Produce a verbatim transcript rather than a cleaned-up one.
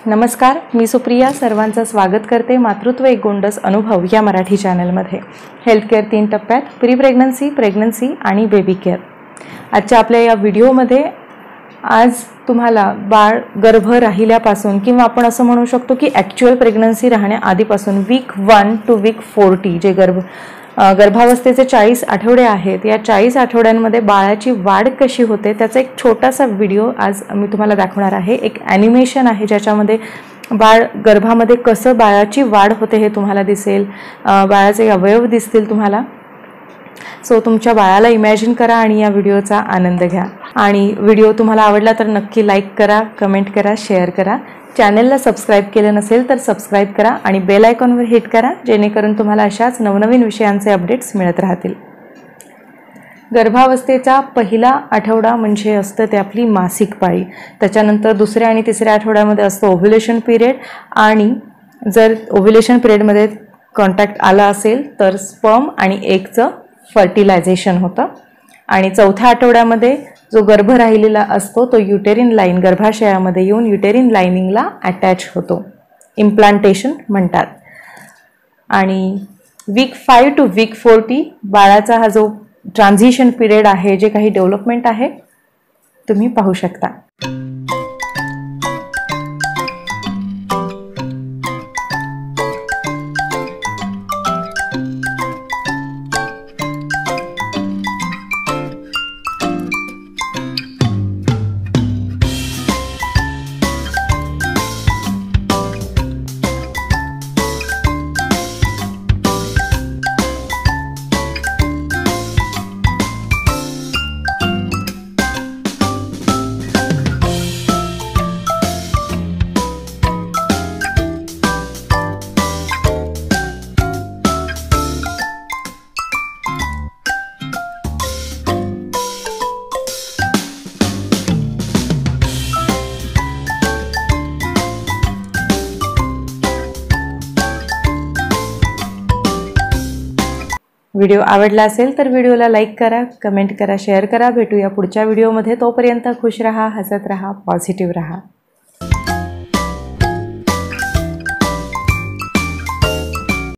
नमस्कार, मी सुप्रिया सर्वांचं स्वागत करते मातृत्व एक गोंडस अनुभव या मराठी चॅनलमध्ये। हेल्थ केअर तीन टप्प्यात प्री प्रेग्नन्सी, प्रेग्नन्सी आणि बेबी केअर। आजच्या आपल्या या व्हिडिओमध्ये आज तुम्हाला बाळ गर्भ राहिल्यापासून किंवा आपण असं म्हणू शकतो की ॲक्च्युअल प्रेग्नन्सी राहण्या आधीपासून week one to week forty जे गर्भ गर्भावस्थेचे चाळीस आठवडे आहेत, या चाळीस आठवड्यांमध्ये बाळाची वाढ कशी होते त्याचा एक छोटासा व्हिडिओ आज मी तुम्हाला दाखवणार आहे। एक ॲनिमेशन आहे ज्याच्यामध्ये बाळ गर्भामध्ये कसं बाळाची वाढ होते हे तुम्हाला दिसेल, बाळाचे अवयव दिसतील तुम्हाला। सो तुमच्या बाळाला इमॅजिन करा आणि या व्हिडिओचा आनंद घ्या। आणि व्हिडिओ तुम्हाला आवडला तर नक्की लाईक करा, कमेंट करा, शेअर करा। चॅनलला सबस्क्राईब केलं नसेल तर सबस्क्राईब करा आणि बेल आयकॉनवर हिट करा जेणेकरून तुम्हाला अशाच नवनवीन विषयांचे अपडेट्स मिळत राहतील। गर्भावस्थेचा पहिला आठवडा म्हणजे असतं ते आपली मासिक पाळी। त्याच्यानंतर दुसऱ्या आणि तिसऱ्या आठवड्यामध्ये असतो ओव्ह्युलेशन पिरियड, आणि जर ओव्ह्युलेशन पिरियडमध्ये कॉन्टॅक्ट आला असेल तर स्पर्म आणि एगचं फर्टिलायझेशन होतं। आणि चौथ्या आठवड्यामध्ये जो गर्भ राहिलेला असतो तो युटेरिन लाईन गर्भाशयामध्ये येऊन युटेरिन लाइनिंगला अटॅच होतो, इम्प्लांटेशन म्हणतात। आणि week five to week forty बाळाचा हा जो ट्रान्झिशन पिरियड आहे, जे काही डेव्हलपमेंट आहे तुम्ही पाहू शकता। व्हिडिओ आवडला असेल तर व्हिडिओला लाईक करा, कमेंट करा, शेअर करा। भेटूया पुढच्या व्हिडिओमध्ये। तोपर्यंत खुश रहा, हसत रहा, पॉझिटिव्ह रहा।